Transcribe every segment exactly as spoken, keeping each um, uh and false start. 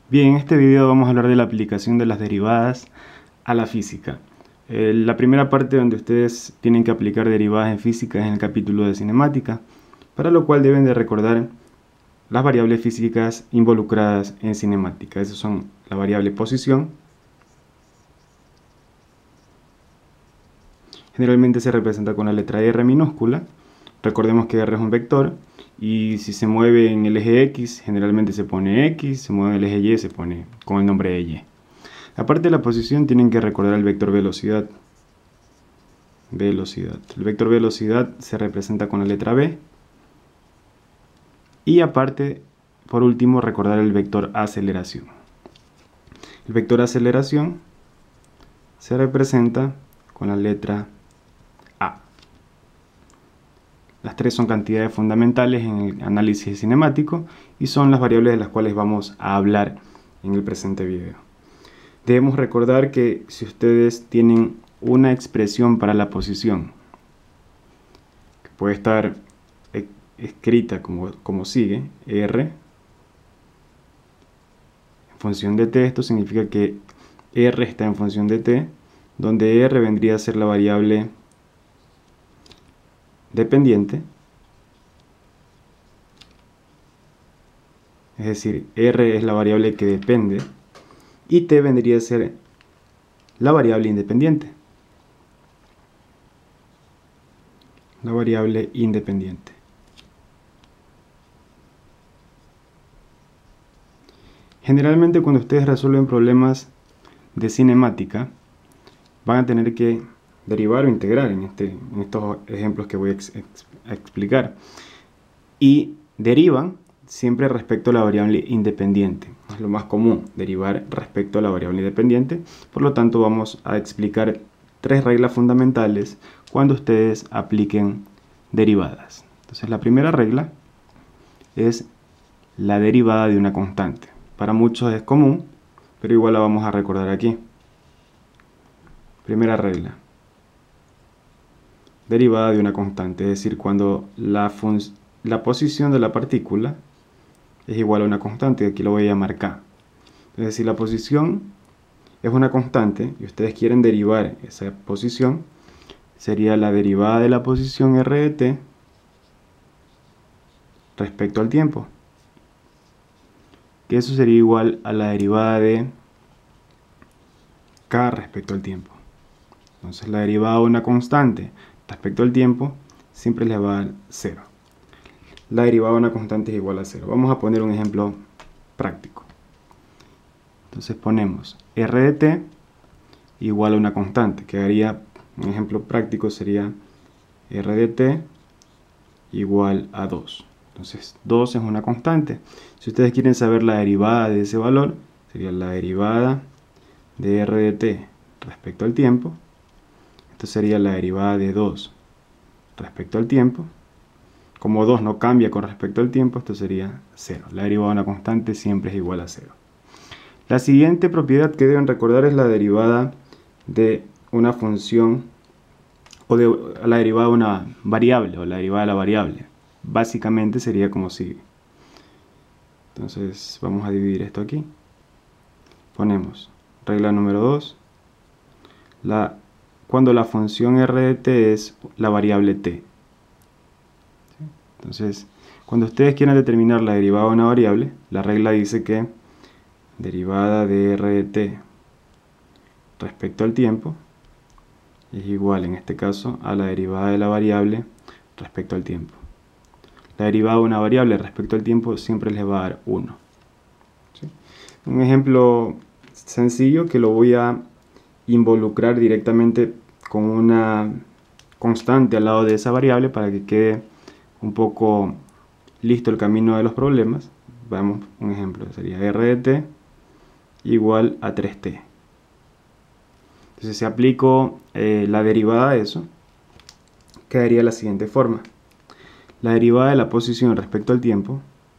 Bien, en este video vamos a hablar de la aplicación de las derivadas a la física. Eh, la primera parte donde ustedes tienen que aplicar derivadas en física es en el capítulo de cinemática, para lo cual deben de recordar las variables físicas involucradas en cinemática. Esas son la variable posición. Generalmente se representa con la letra R minúscula. Recordemos que R es un vector y si se mueve en el eje X generalmente se pone X, se mueve en el eje Y se pone con el nombre de Y. Aparte de la posición tienen que recordar el vector velocidad. Velocidad. El vector velocidad se representa con la letra B. Y aparte, por último, recordar el vector aceleración. El vector aceleración se representa con la letra A. Las tres son cantidades fundamentales en el análisis cinemático y son las variables de las cuales vamos a hablar en el presente video. Debemos recordar que si ustedes tienen una expresión para la posición, que puede estar escrita como, como sigue, R en función de t, esto significa que R está en función de t, donde R vendría a ser la variable dependiente, es decir, R es la variable que depende, y t vendría a ser la variable independiente. La variable independiente. Generalmente cuando ustedes resuelven problemas de cinemática, van a tener que derivar o integrar en, este, en estos ejemplos que voy a, ex, ex, a explicar. Y derivan siempre respecto a la variable independiente. Es lo más común, derivar respecto a la variable independiente. Por lo tanto, vamos a explicar tres reglas fundamentales cuando ustedes apliquen derivadas. Entonces, la primera regla es la derivada de una constante. Para muchos es común, pero igual la vamos a recordar aquí. Primera regla. Derivada de una constante, es decir, cuando la, la posición de la partícula es igual a una constante, aquí lo voy a llamar K. Es decir, la posición es una constante y ustedes quieren derivar esa posición, sería la derivada de la posición R de t respecto al tiempo. Que eso sería igual a la derivada de K respecto al tiempo. Entonces la derivada de una constante respecto al tiempo siempre les va a dar cero. La derivada de una constante es igual a cero. Vamos a poner un ejemplo práctico. Entonces ponemos R de t igual a una constante. Quedaría, un ejemplo práctico sería R de t igual a dos. Entonces dos es una constante. Si ustedes quieren saber la derivada de ese valor, sería la derivada de R de t respecto al tiempo. Esto sería la derivada de dos respecto al tiempo. Como dos no cambia con respecto al tiempo, esto sería cero. La derivada de una constante siempre es igual a cero. La siguiente propiedad que deben recordar es la derivada de una función o de la derivada de una variable o la derivada de la variable. Básicamente sería como sigue. Entonces vamos a dividir esto aquí. Ponemos regla número dos. La, cuando la función R de t es la variable t. Entonces, cuando ustedes quieran determinar la derivada de una variable, la regla dice que derivada de R de t respecto al tiempo es igual, en este caso, a la derivada de la variable respecto al tiempo. La derivada de una variable respecto al tiempo siempre les va a dar uno. ¿Sí? Un ejemplo sencillo que lo voy a involucrar directamente con una constante al lado de esa variable para que quede un poco listo el camino de los problemas. Veamos un ejemplo, sería R de t igual a tres t. Entonces si aplico eh, la derivada de eso, quedaría de la siguiente forma. La derivada de la posición respecto al tiempo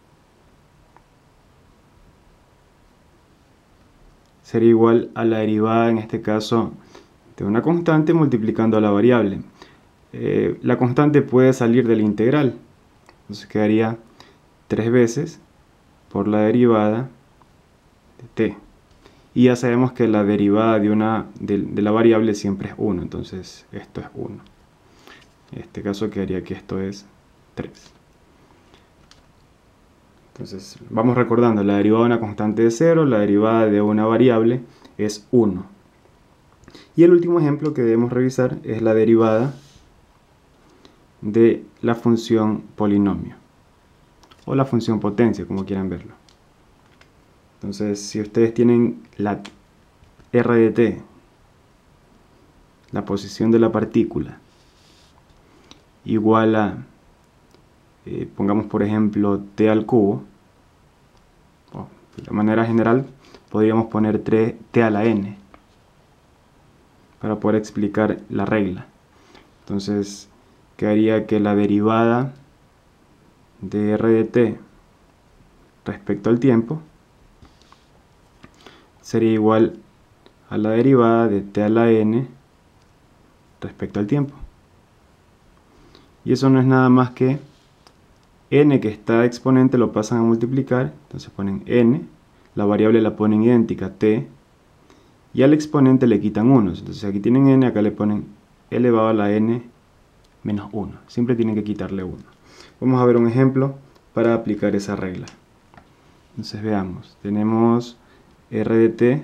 sería igual a la derivada, en este caso, de una constante multiplicando a la variable. Eh, la constante puede salir de la integral. Entonces quedaría tres veces por la derivada de t. Y ya sabemos que la derivada de, una, de, de la variable siempre es uno, entonces esto es uno. En este caso quedaría que esto es tres. Entonces vamos recordando, la derivada de una constante es cero, la derivada de una variable es uno. Y el último ejemplo que debemos revisar es la derivada de la función polinomio, o la función potencia, como quieran verlo. Entonces, si ustedes tienen la R de t, la posición de la partícula, igual a, eh, pongamos por ejemplo, t al cubo, o de manera general podríamos poner t a la n, para poder explicar la regla. Entonces, quedaría que la derivada de R de t respecto al tiempo sería igual a la derivada de t a la n respecto al tiempo. Y eso no es nada más que n, que está exponente, lo pasan a multiplicar, entonces ponen n, la variable la ponen idéntica, t, y al exponente le quitan uno. Entonces aquí tienen n, acá le ponen elevado a la n menos uno. Siempre tienen que quitarle uno. Vamos a ver un ejemplo para aplicar esa regla. Entonces veamos, tenemos R de t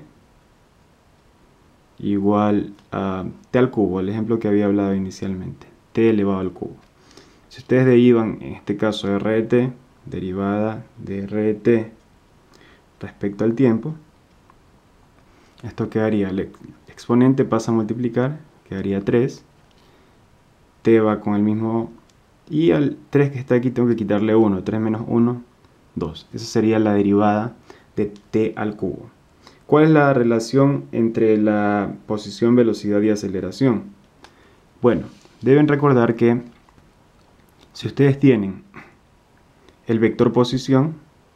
igual a t al cubo, el ejemplo que había hablado inicialmente, t elevado al cubo. Si ustedes derivan, en este caso R de t, derivada de R de t respecto al tiempo, esto quedaría, el exponente pasa a multiplicar, quedaría tres, t va con el mismo, y al tres que está aquí tengo que quitarle uno, tres menos uno, dos. Esa sería la derivada de t al cubo. ¿Cuál es la relación entre la posición, velocidad y aceleración? Bueno, deben recordar que si ustedes tienen el vector posición,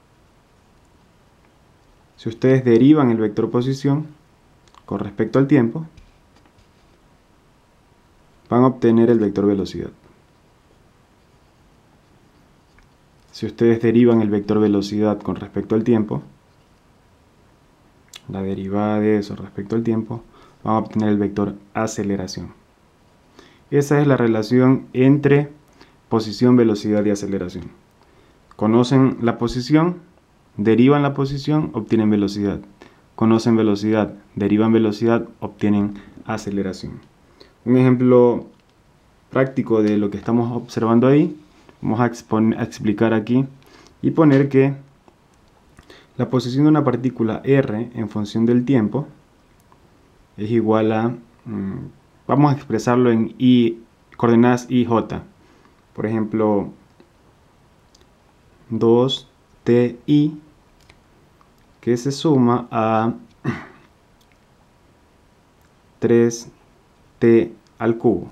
si ustedes derivan el vector posición con respecto al tiempo, van a obtener el vector velocidad. Si ustedes derivan el vector velocidad con respecto al tiempo, la derivada de eso respecto al tiempo, van a obtener el vector aceleración. Esa es la relación entre posición, velocidad y aceleración. Conocen la posición, derivan la posición, obtienen velocidad. Conocen velocidad, derivan velocidad, obtienen aceleración. Un ejemplo práctico de lo que estamos observando ahí, vamos a, exponer, a explicar aquí y poner que la posición de una partícula r en función del tiempo es igual a, mmm, vamos a expresarlo en y, coordenadas i, j. Por ejemplo, dos t i, que se suma a tres t al cubo,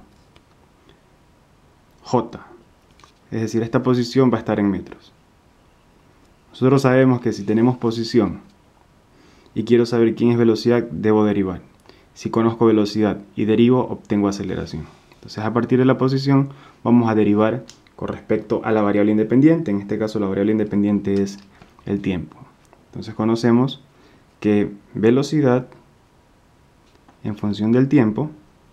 j. Es decir, esta posición va a estar en metros. Nosotros sabemos que si tenemos posición y quiero saber quién es velocidad, debo derivar. Si conozco velocidad y derivo, obtengo aceleración. Entonces, a partir de la posición, vamos a derivar con respecto a la variable independiente. En este caso, la variable independiente es el tiempo. Entonces, conocemos que velocidad en función del tiempo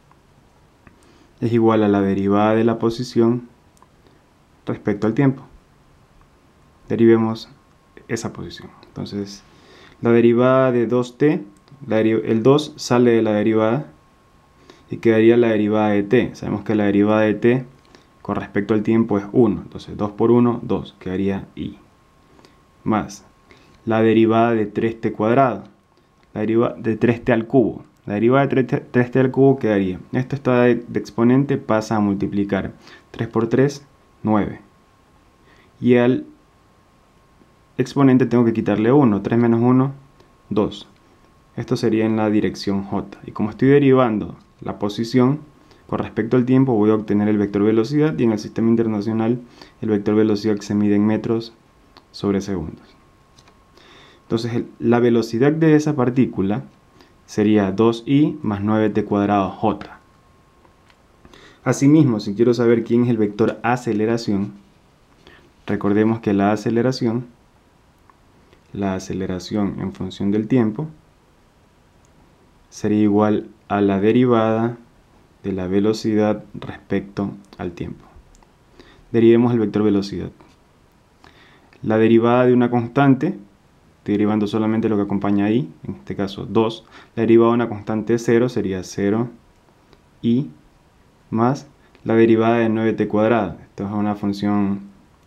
es igual a la derivada de la posición respecto al tiempo. Derivemos esa posición. Entonces, la derivada de dos t, la el dos sale de la derivada y quedaría la derivada de t. Sabemos que la derivada de t con respecto al tiempo es uno. Entonces, dos por uno, dos, quedaría i. Más la derivada de tres t cuadrado, la derivada de tres t al cubo. La derivada de tres t al cubo quedaría, esto está de, de exponente, pasa a multiplicar. tres por tres, nueve. Y al exponente tengo que quitarle uno, tres menos uno, dos. Esto sería en la dirección j. Y como estoy derivando la posición con respecto al tiempo, voy a obtener el vector velocidad, y en el sistema internacional el vector velocidad se mide en metros sobre segundos. Entonces la velocidad de esa partícula sería dos i más nueve t cuadrado j. Asimismo, si quiero saber quién es el vector aceleración, recordemos que la aceleración la aceleración en función del tiempo sería igual a la derivada de la velocidad respecto al tiempo. Derivemos el vector velocidad. La derivada de una constante, estoy derivando solamente lo que acompaña ahí, en este caso dos. La derivada de una constante cero sería cero i más la derivada de nueve t cuadrada. Esto es una función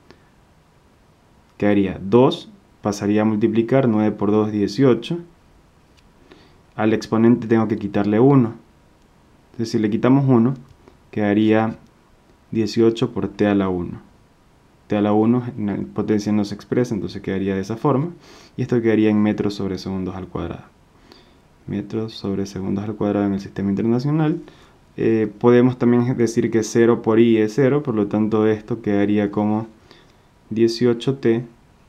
que haría dos, pasaría a multiplicar, nueve por dos, dieciocho. Al exponente tengo que quitarle uno. Entonces si le quitamos uno, quedaría dieciocho por t a la uno. T a la uno en potencia no se expresa, entonces quedaría de esa forma. Y esto quedaría en metros sobre segundos al cuadrado. Metros sobre segundos al cuadrado en el sistema internacional. Eh, podemos también decir que cero por i es cero, por lo tanto esto quedaría como dieciocho t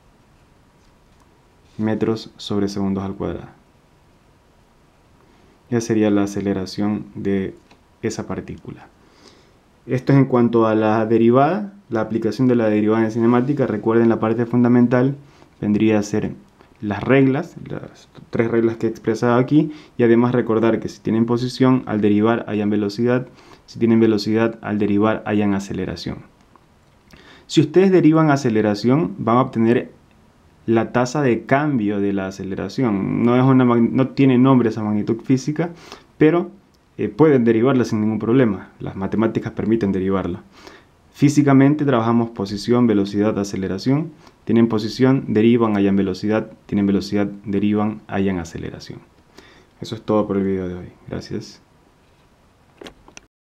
metros sobre segundos al cuadrado. Ya sería la aceleración de esa partícula. Esto es en cuanto a la derivada, la aplicación de la derivada en cinemática. Recuerden, la parte fundamental vendría a ser las reglas, las tres reglas que he expresado aquí, y además recordar que si tienen posición, al derivar hayan velocidad, si tienen velocidad, al derivar hayan aceleración. Si ustedes derivan aceleración, van a obtener la tasa de cambio de la aceleración. No, es una, no tiene nombre esa magnitud física, pero eh, pueden derivarla sin ningún problema. Las matemáticas permiten derivarla. Físicamente trabajamos posición, velocidad, aceleración. Tienen posición, derivan, hayan velocidad. Tienen velocidad, derivan, hayan aceleración. Eso es todo por el video de hoy. Gracias.